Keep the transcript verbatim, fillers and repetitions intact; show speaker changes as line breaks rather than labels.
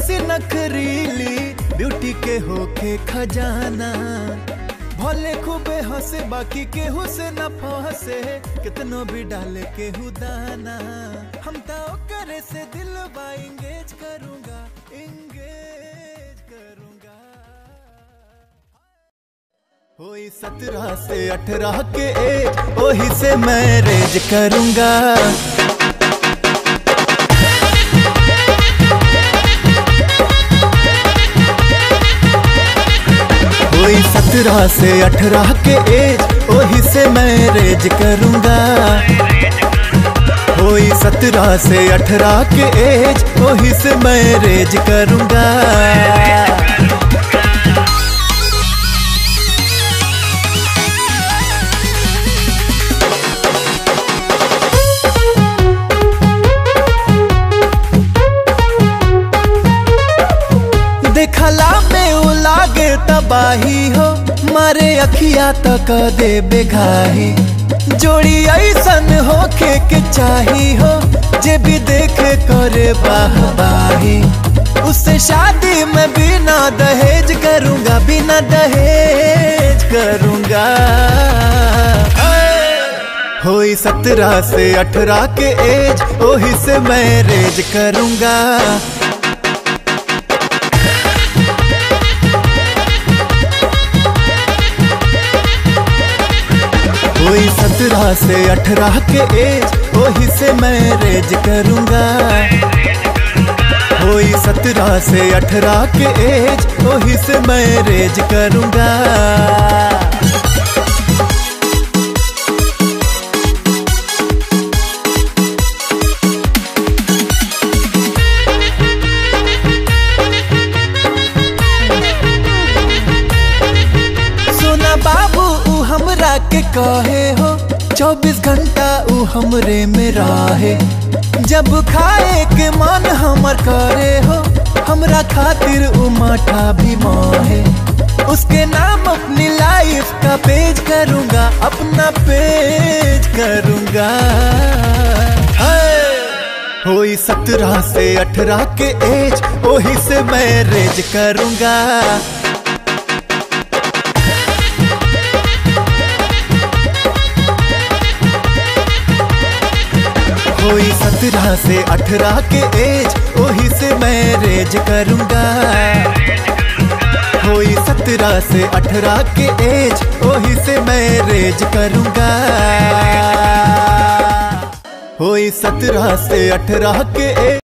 सी नखरीली beauty के होके खजाना। भले खूबे हंसे बाकी केहू से न फंसे, कितनो भी डाले केहू दाना। हम तो करे से दिलवा इंगेज करूंगा, इंगेज करूंगा। होई सत्रह से अठारह के एज, ओही से मैरिज करूंगा। कोई सत्रह से अठारह के एज, ओही से मैरिज करूंगा। कोई सत्रह से अठारह के एज, ओही से मैरिज करूंगा। देखला में उ लागे तबाही हो, मारे अखिया तक दे बेघाही। जोड़ी ऐसन होके के चाही हो, जे भी देखे करे बाहबाही। उससे शादी में बिना दहेज करूंगा, बिना दहेज करूंगा। होई सत्रह से अठारह के एज, ओही से मैरिज करूंगा। कोई सत्रह से अठारह के एज, ओही से मैरिज करूंगा। कोई सत्रह से अठारह के एज, ओही से मैरिज करूंगा। सोना बाबू उ हमरा के कहे हो, चौबीस घंटा उ हमरे में रहे। जब खाए के मन हमर करे हो, हमरा खातिर उ माठा भी माहे। उसके नाम अपनी लाइफ का पेज करूंगा, अपना पेज करूंगा। होई सत्रह से अठारह के एज, ओही से मैरिज करूंगा। कोई सत्रह से अठारह के एज, ओही से मैरिज करूंगा। कोई सत्रह से अठारह के एज, ओही से मैरिज करूंगा। कोई सत्रह से अठारह के एज।